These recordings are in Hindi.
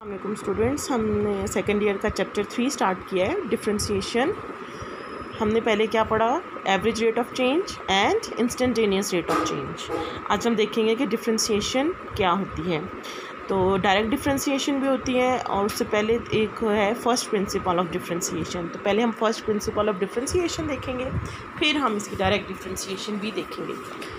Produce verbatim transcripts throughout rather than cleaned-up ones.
अस्सलाम स्टूडेंट्स, हमने सेकेंड ईयर का चैप्टर थ्री स्टार्ट किया है, डिफरेंशिएशन। हमने पहले क्या पढ़ा? Average rate of change and instantaneous rate of change. आज हम देखेंगे कि डिफरेंशिएशन क्या होती है। तो डायरेक्ट डिफरेंशिएशन भी होती है और उससे पहले एक है फर्स्ट प्रिंसिपल ऑफ डिफरेंशिएशन। तो पहले हम फर्स्ट प्रिंसिपल ऑफ डिफरेंशिएशन देखेंगे, फिर हम इसकी डायरेक्ट डिफरेंशिएशन भी देखेंगे।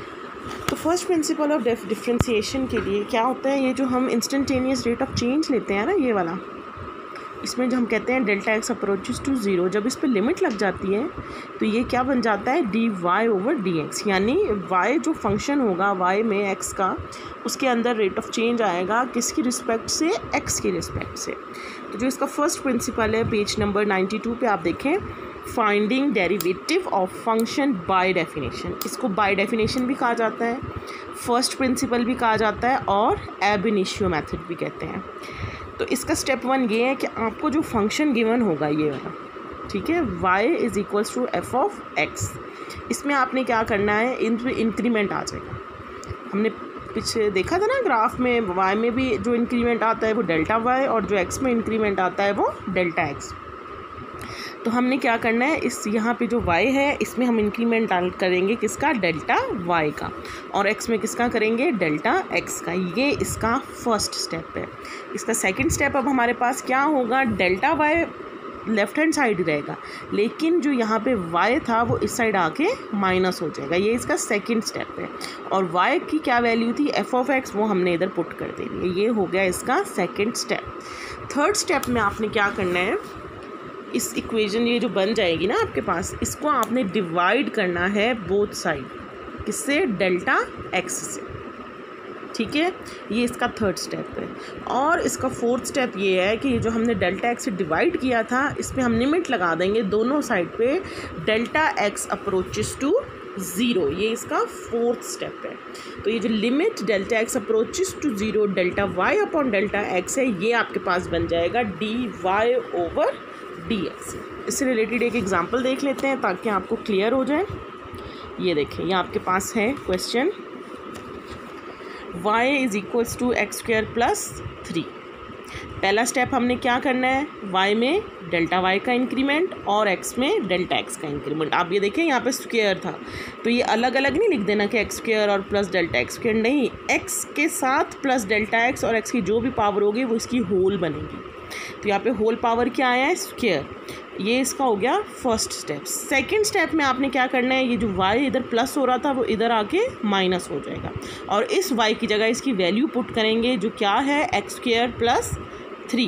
तो फर्स्ट प्रिंसिपल ऑफ डिफरेंशिएशन के लिए क्या होता है, ये जो हम इंस्टेंटेनियस रेट ऑफ चेंज लेते हैं ना, ये वाला, इसमें जो हम कहते हैं delta x approaches to zero, जब इस पर लिमिट लग जाती है तो ये क्या बन जाता है? D y over d x. यानी वाई जो फंक्शन होगा वाई में एक्स का, उसके अंदर रेट ऑफ चेंज आएगा किसकी रिस्पेक्ट से? एक्स की रिस्पेक्ट से। तो जो इसका फर्स्ट प्रिंसिपल है पेज नंबर नाइन्टी टू पे आप देखें, finding derivative of function by definition. इसको बाय डेफिनेशन भी कहा जाता है, फर्स्ट प्रिंसिपल भी कहा जाता है और एब इनिशियो मेथड भी कहते हैं। तो इसका स्टेप वन ये है कि आपको जो फंक्शन गिवन होगा ये वाला, ठीक है, y is equals to f of x, इसमें आपने क्या करना है? इन इंक्रीमेंट आ जाएगा। हमने पीछे देखा था ना ग्राफ में, y में भी जो इंक्रीमेंट आता है वो डेल्टा y और जो x में इंक्रीमेंट आता है वो डेल्टा x। तो हमने क्या करना है, इस यहाँ पे जो y है इसमें हम इंक्रीमेंट डाल करेंगे किसका? डेल्टा y का, और x में किसका करेंगे? डेल्टा x का। ये इसका फर्स्ट स्टेप है। इसका सेकंड स्टेप अब हमारे पास क्या होगा? Delta y left hand side रहेगा, लेकिन जो यहाँ पे y था वो इस साइड आके माइनस हो जाएगा। ये इसका सेकंड स्टेप है। और y की क्या वैल्यू थी? f ऑफ x, वो हमने इधर पुट कर देनी है। ये हो गया इसका सेकंड स्टेप। थर्ड स्टेप में आपने क्या करना है, इस इक्वेशन ये जो बन जाएगी ना आपके पास, इसको आपने डिवाइड करना है बोथ साइड, किससे? डेल्टा एक्स से, ठीक है। ये इसका थर्ड स्टेप है। और इसका फोर्थ स्टेप ये है कि जो हमने डेल्टा एक्स से डिवाइड किया था, इसमें हम लिमिट लगा देंगे दोनों साइड पे, delta x approaches to zero. ये इसका फोर्थ स्टेप है। तो ये जो limit delta x approaches to zero delta y upon delta x है, ये आपके पास बन जाएगा d y over d x. इससे रिलेटेड एक एग्जांपल देख लेते हैं ताकि आपको क्लियर हो जाए। ये देखें, ये आपके पास है question, y is equals to x square plus three. पहला स्टेप हमने क्या करना है? y में डेल्टा y का इंक्रीमेंट और x में डेल्टा x का इंक्रीमेंट। आप ये देखें यहाँ पे स्क्वायर था, तो ये अलग अलग नहीं लिख देना कि एक्स स्क्वायर और प्लस डेल्टा एक्स स्क्वायर, नहीं, x के साथ प्लस डेल्टा x और x की जो भी पावर होगी वो इसकी होल बनेगी। तो यहाँ पे होल पावर क्या आया है? स्क्वायर। ये इसका हो गया फर्स्ट स्टेप। सेकंड स्टेप में आपने क्या करना है, ये जो y इधर प्लस हो रहा था वो इधर आके माइनस हो जाएगा, और इस y की जगह इसकी वैल्यू पुट करेंगे जो क्या है? X square plus three.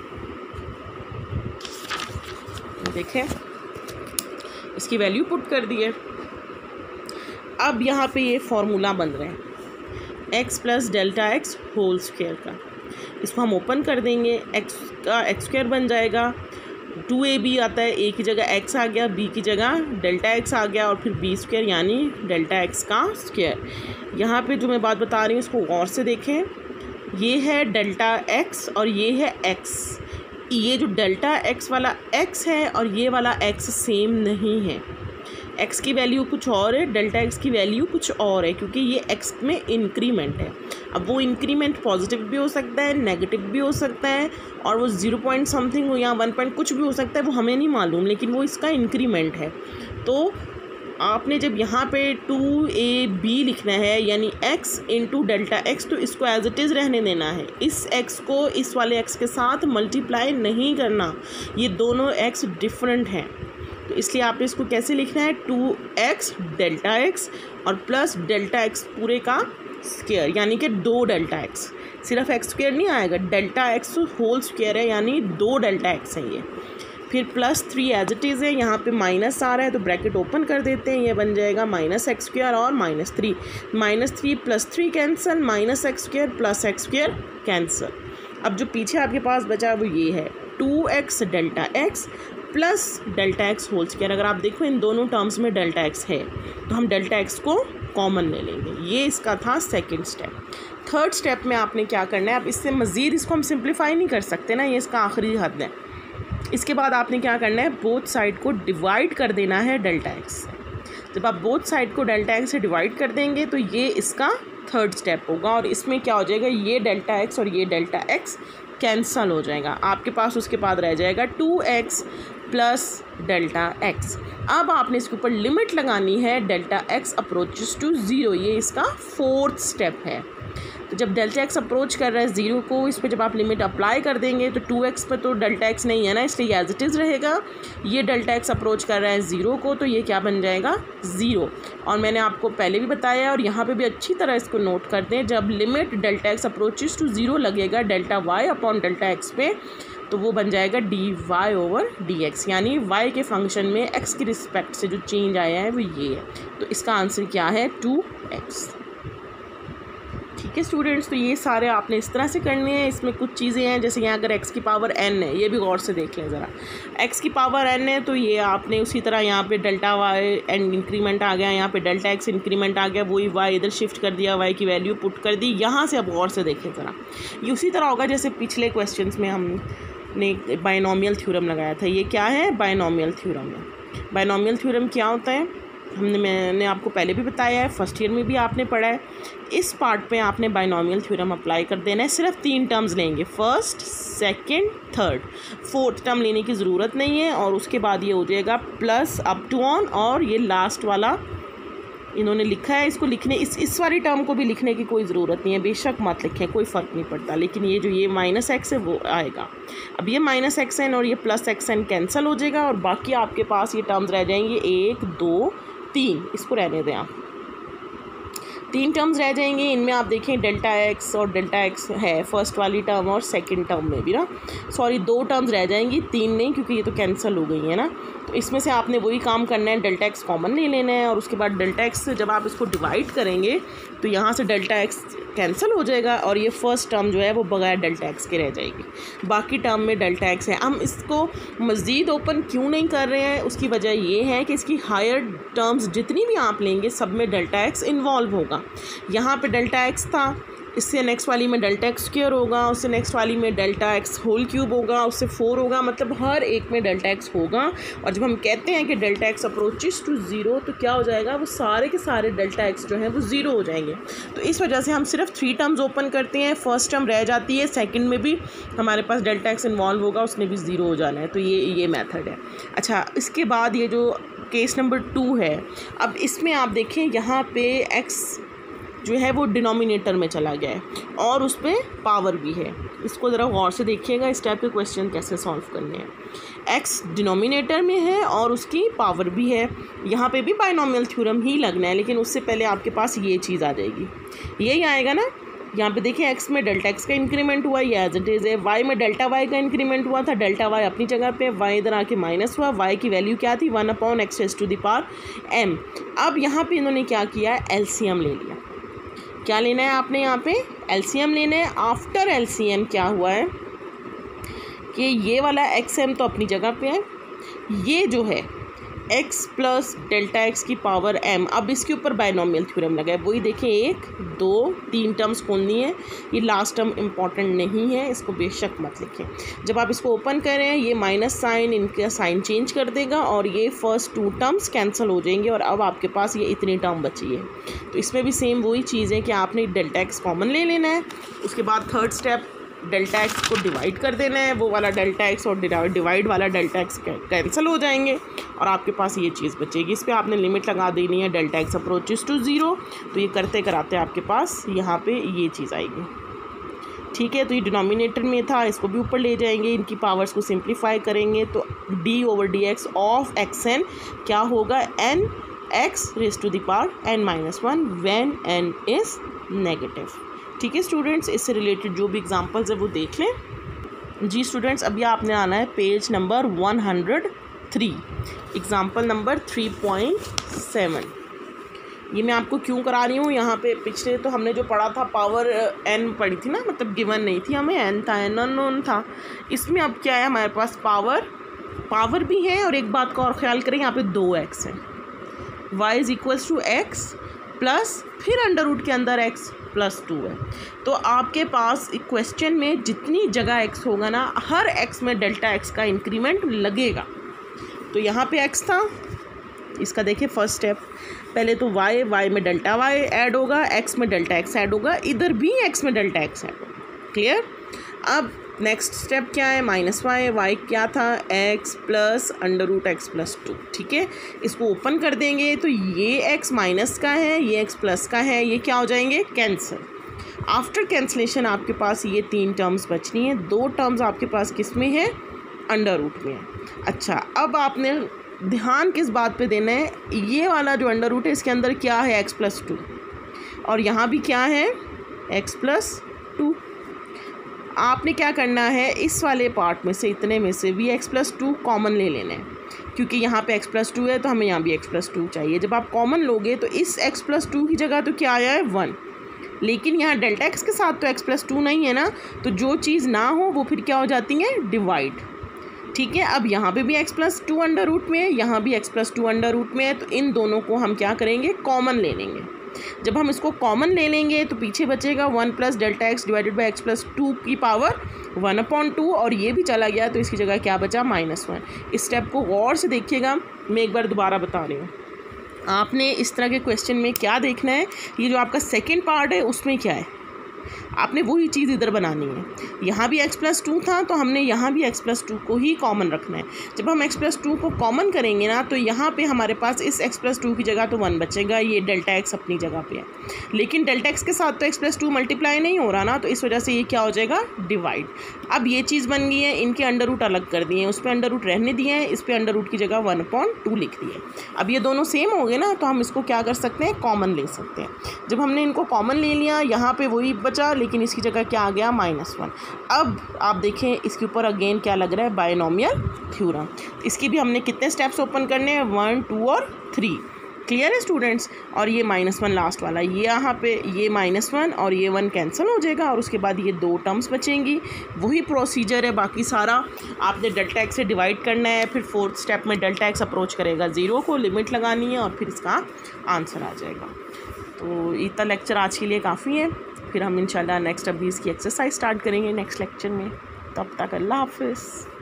देखें, इसकी वैल्यू पुट कर दी है। अब यहाँ पे ये फॉर्मूला बन रहा है x plus delta x whole square का। इसको हम ओपन कर देंगे, x का एक्स स्क्वायर बन जाएगा, टू ए बी आता है, a की जगह x आ गया, b की जगह डेल्टा x आ गया, और फिर b स्क्वायर यानी डेल्टा x का स्क्वायर। यहाँ पे जो मैं बात बता रही हूँ इसको गौर से देखें, ये है डेल्टा x और ये है x। ये जो डेल्टा x वाला x है और ये वाला x सेम नहीं है। x की वैल्यू कुछ और है, डेल्टा x की वैल्यू कुछ और है, क्योंकि ये x में इंक्रीमेंट है। अब वो इंक्रीमेंट पॉजिटिव भी हो सकता है, नेगेटिव भी हो सकता है, और वो ज़ीरो पॉइंट समथिंग हो या वन पॉइंट कुछ भी हो सकता है, वो हमें नहीं मालूम, लेकिन वो इसका इंक्रीमेंट है। तो आपने जब यहाँ पे टू ए बी लिखना है यानी x इंटू डेल्टा एक्स, तो इसको एज इट इज़ रहने देना है। इस x को इस वाले x के साथ मल्टीप्लाई नहीं करना, ये दोनों x डिफरेंट हैं। तो इसलिए आपने इसको कैसे लिखना है? टू एक्स डेल्टा एक्स और प्लस डेल्टा एक्स पूरे का स्क्वायर, यानी कि दो डेल्टा एक्स। सिर्फ एक्स स्क्वायर नहीं आएगा, डेल्टा एक्स होल स्क्वायर है, यानी दो डेल्टा एक्स है ये। फिर plus three as it is है, यहाँ पे माइनस आ रहा है तो ब्रैकेट ओपन कर देते हैं, ये बन जाएगा माइनस एक्स स्क्वायर और minus three. Minus three plus three cancel, minus x square plus x square cancel. अब जो पीछे आपके पास बचा वो ये है two x delta x plus delta x whole square. अगर आप देखो इन दोनों टर्म्स में डेल्टा एक्स है तो हम डेल्टा एक्स को कॉमन ले लेंगे। ये इसका था सेकंड स्टेप। थर्ड स्टेप में आपने क्या करना है, अब इससे मज़ीद इसको हम सिंप्लीफाई नहीं कर सकते ना, ये इसका आखिरी हद है। इसके बाद आपने क्या करना है, बोथ साइड को डिवाइड कर देना है डेल्टा एक्स से। जब आप बोथ साइड को डेल्टा एक्स से डिवाइड कर देंगे तो ये इसका थर्ड स्टेप होगा, और इसमें क्या हो जाएगा, ये डेल्टा एक्स और ये डेल्टा एक्स कैंसल हो जाएगा, आपके पास उसके बाद रह जाएगा two x plus delta x. अब आपने इसके ऊपर लिमिट लगानी है delta x approaches to zero, ये इसका फोर्थ स्टेप है। तो जब डेल्टा एक्स अप्रोच कर रहा है ज़ीरो को, इस पर जब आप लिमिट अप्लाई कर देंगे तो टू एक्स पर तो डेल्टा एक्स नहीं है ना, इसलिए एज इट इज़ रहेगा। ये डेल्टा एक्स अप्रोच कर रहा है ज़ीरो को, तो ये क्या बन जाएगा ज़ीरो। और मैंने आपको पहले भी बताया और यहाँ पे भी अच्छी तरह इसको नोट कर दें, जब limit delta x approaches to zero लगेगा delta y upon delta x पे, तो वो बन जाएगा d y over d x, यानी वाई के फंक्शन में एक्स की रिस्पेक्ट से जो चेंज आया है वो ये है। तो इसका आंसर क्या है, टू एक्स। ठीक है स्टूडेंट्स, तो ये सारे आपने इस तरह से करने हैं। इसमें कुछ चीज़ें हैं, जैसे यहाँ अगर x की पावर n है, ये भी गौर से देख लें ज़रा, x की पावर n है तो ये आपने उसी तरह यहाँ पे डेल्टा y एंड इंक्रीमेंट आ गया, यहाँ पे डेल्टा x इंक्रीमेंट आ गया, वही y इधर शिफ्ट कर दिया, y की वैल्यू पुट कर दी। यहाँ से अब गौर से देखें ज़रा, ये उसी तरह होगा जैसे पिछले क्वेश्चन में हमने बाइनोमियल थ्योरम लगाया था। ये क्या है, बाइनोमियल थ्योरम है। बाइनोमियल थ्योरम क्या होता है, हमने मैंने आपको पहले भी बताया है, फर्स्ट ईयर में भी आपने पढ़ा है। इस पार्ट पे आपने बाइनोमियल थ्योरम अप्लाई कर देना है। सिर्फ तीन टर्म्स लेंगे, first, second, third, fourth term लेने की ज़रूरत नहीं है। और उसके बाद ये हो जाएगा प्लस अप टू ऑन, और ये लास्ट वाला इन्होंने लिखा है, इसको लिखने इस इस वाली टर्म को भी लिखने की कोई ज़रूरत नहीं है, बेशक मत लिखें, कोई फ़र्क नहीं पड़ता। लेकिन ये जो ये माइनस एक्स है वो आएगा। अब ये माइनस एक्स एन और ये प्लस एक्स एन कैंसिल हो जाएगा, और बाकी आपके पास ये टर्म्स रह जाएंगे एक, दो, तीन। इसको रहने दें आप, तीन टर्म्स रह जाएंगे। इनमें आप देखें डेल्टा एक्स और डेल्टा एक्स है फर्स्ट वाली टर्म और सेकंड टर्म में भी ना, सॉरी दो टर्म्स रह जाएंगी, तीन नहीं, क्योंकि ये तो कैंसिल हो गई है ना। तो इसमें से आपने वही काम करना है, डेल्टा एक्स कॉमन ले लेना है, और उसके बाद डेल्टा एक्स से जब आप इसको डिवाइड करेंगे तो यहाँ से डेल्टा एक्स कैंसिल हो जाएगा, और ये फर्स्ट टर्म जो है वो बगैर डेल्टा एक्स के रह जाएगी। बाकी टर्म में डेल्टा एक्स है। हम इसको मज़ीद ओपन क्यों नहीं कर रहे हैं, उसकी वजह ये है कि इसकी हायर टर्म्स जितनी भी आप लेंगे सब में डेल्टा एक्स इन्वॉल्व होगा। यहाँ पे डेल्टा एक्स था, इससे नेक्स्ट वाली में डेल्टा एक्स स्क्वायर होगा, उससे नेक्स्ट वाली में डेल्टा एक्स होल क्यूब होगा, उससे फोर होगा, मतलब हर एक में डेल्टा एक्स होगा। और जब हम कहते हैं कि delta x approaches to zero, तो क्या हो जाएगा, वो सारे के सारे डेल्टा एक्स जो हैं वो ज़ीरो हो जाएंगे। तो इस वजह से हम सिर्फ थ्री टर्म्स ओपन करते हैं, फर्स्ट टर्म रह जाती है, सेकंड में भी हमारे पास डेल्टा एक्स इन्वॉल्व होगा, उसने भी ज़ीरो हो जाना है। तो ये ये मेथड है। अच्छा, इसके बाद ये जो केस नंबर टू है, अब इसमें आप देखें यहाँ पे एक्स जो है वो डिनोमिनेटर में चला गया है और उस पर पावर भी है। इसको ज़रा गौर से देखिएगा, इस टाइप के क्वेश्चन कैसे सॉल्व करने हैं। एक्स डिनोमिनेटर में है और उसकी पावर भी है। यहाँ पे भी बाइनोमियल थ्योरम ही लगना है, लेकिन उससे पहले आपके पास ये चीज़ आ जाएगी, यही आएगा ना। यहाँ पे देखिए एक्स में डेल्टा एक्स का इंक्रीमेंट हुआ, ये एज इट इज़ है। वाई में डेल्टा वाई का इंक्रीमेंट हुआ था, डेल्टा वाई अपनी जगह पे, वाई इधर आके माइनस हुआ। वाई की वैल्यू क्या थी, one upon x raise to the power m. अब यहाँ पे इन्होंने क्या किया, एलसीएम ले लिया। क्या लेना है आपने, यहाँ पे एलसीएम लेना है। आफ्टर एलसीएम क्या हुआ है कि ये वाला एक्स एम तो अपनी जगह पे है, ये जो है एक्स प्लस डेल्टा एक्स की पावर एम, अब इसके ऊपर बाइनोमियल थ्योरम लगा है। वही देखें, एक, दो, तीन टर्म्स खोलनी है। ये लास्ट टर्म इम्पॉर्टेंट नहीं है, इसको बेशक मत लिखें। जब आप इसको ओपन करें, ये माइनस साइन इनका साइन चेंज कर देगा और ये फर्स्ट टू टर्म्स कैंसिल हो जाएंगे, और अब आपके पास ये इतनी टर्म बची है। तो इसमें भी सेम वही चीज़ है कि आपने डेल्टा एक्स कॉमन ले लेना है। उसके बाद थर्ड स्टेप, डेल्टा एक्स को डिवाइड कर देना है, वो वाला डेल्टा एक्स और डिवाइड वाला डेल्टा एक्स कैंसिल हो जाएंगे और आपके पास ये चीज़ बचेगी। इस पर आपने लिमिट लगा देनी है, delta x approaches to zero. तो ये करते कराते आपके पास यहाँ पे ये चीज़ आएगी। ठीक है, तो ये डिनोमिनेटर में था, इसको भी ऊपर ले जाएंगे, इनकी पावर्स को सिंप्लीफाई करेंगे तो d over d x of x n क्या होगा, n x raise to the power n minus one when n is negative. ठीक है स्टूडेंट्स, इससे रिलेटेड जो भी एग्जांपल्स है वो देख लें। जी स्टूडेंट्स, अभी आपने आना है page number one hundred three, example number three point seven. ये मैं आपको क्यों करा रही हूँ, यहाँ पे पिछले तो हमने जो पढ़ा था पावर एन पढ़ी थी ना, मतलब गिवन नहीं थी हमें, एन था, एन अननोन था। इसमें अब क्या है, हमारे पास पावर पावर भी है, और एक बात का और ख्याल करें, यहाँ पे दो एक्स है, y is equals to x plus फिर अंडर रूट के अंदर एक्स प्लस टू है। तो आपके पास क्वेश्चन में जितनी जगह एक्स होगा ना, हर एक्स में डेल्टा एक्स का इंक्रीमेंट लगेगा। तो यहाँ पे एक्स था, इसका देखिए फर्स्ट स्टेप, पहले तो वाई वाई में डेल्टा वाई ऐड होगा, एक्स में डेल्टा एक्स ऐड होगा, इधर भी एक्स में डेल्टा एक्स ऐड होगा। क्लियर। अब नेक्स्ट स्टेप क्या है, माइनस वाई, वाई क्या था, x plus under root x plus two. ठीक है, इसको ओपन कर देंगे तो ये एक्स माइनस का है, ये एक्स प्लस का है, ये क्या हो जाएंगे, कैंसिल। आफ्टर कैंसलेशन आपके पास ये तीन टर्म्स बचनी है, दो टर्म्स आपके पास किस में है, अंडर रूट में है। अच्छा, अब आपने ध्यान किस बात पे देना है, ये वाला जो अंडर रूट है इसके अंदर क्या है, एक्स प्लस टू, और यहाँ भी क्या है, एक्स प्लस टू। आपने क्या करना है, इस वाले पार्ट में से, इतने में से भी एक्स प्लस टू कॉमन ले लेना है, क्योंकि यहाँ पे एक्स प्लस टू है तो हमें यहाँ भी एक्स प्लस टू चाहिए। जब आप कॉमन लोगे तो इस एक्स प्लस टू की जगह तो क्या आया है, वन, लेकिन यहाँ डेल्टा एक्स के साथ तो एक्स प्लस टू नहीं है ना, तो जो चीज़ ना हो वो फिर क्या हो जाती है, डिवाइड। ठीक है, अब यहाँ पे भी x plus two under root में है, यहाँ भी x plus two under root में है, तो इन दोनों को हम क्या करेंगे, कॉमन ले लेंगे। जब हम इसको कॉमन ले लेंगे तो पीछे बचेगा one plus delta x divided by x plus two की पावर वन अपॉन टू, और ये भी चला गया तो इसकी जगह क्या बचा, माइनस वन। इस स्टेप को गौर से देखिएगा, मैं एक बार दोबारा बता रही हूँ। आपने इस तरह के क्वेश्चन में क्या देखना है, ये जो आपका सेकेंड पार्ट है उसमें क्या है, आपने वही चीज़ इधर बनानी है। यहाँ भी x प्लस टू था तो हमने यहाँ भी x प्लस टू को ही कॉमन रखना है। जब हम x प्लस टू को कॉमन करेंगे ना तो यहाँ पे हमारे पास इस x प्लस टू की जगह तो वन बचेगा, ये डेल्टा x अपनी जगह पे है, लेकिन डेल्टा x के साथ तो x प्लस टू मल्टीप्लाई नहीं हो रहा ना, तो इस वजह से ये क्या हो जाएगा, डिवाइड। अब ये चीज़ बन गई है, इनके अंडर रूट अलग कर दिए हैं, उस पर अंडर रूट रहने दिए हैं, इस पर अंडर रूट की जगह वन अपॉन टू लिख दिए। अब ये दोनों सेम हो गए ना, तो हम इसको क्या कर सकते हैं, कॉमन ले सकते हैं। जब हमने इनको कॉमन ले लिया, यहाँ पे वही बचा, लेकिन इसकी जगह क्या आ गया, माइनस वन। अब आप देखें इसके ऊपर अगेन क्या लग रहा है, बायनोमियल थ्योरम। इसकी भी हमने कितने स्टेप्स ओपन करने हैं, वन, टू और थ्री। क्लियर है स्टूडेंट्स। और ये माइनस वन लास्ट वाला, ये यहाँ पे ये माइनस वन और ये वन कैंसिल हो जाएगा, और उसके बाद ये दो टर्म्स बचेंगी। वही प्रोसीजर है बाकी सारा, आपने डेल्टा एक्स से डिवाइड करना है, फिर फोर्थ स्टेप में डेल्टा एक्स अप्रोच करेगा ज़ीरो को, लिमिट लगानी है, और फिर इसका आंसर आ जाएगा। तो इतना लेक्चर आज के लिए काफ़ी है, फिर हम इंशाल्लाह नेक्स्ट अभी इसकी एक्सरसाइज स्टार्ट करेंगे नेक्स्ट लेक्चर में। तब तक अल्लाह हाफिज़।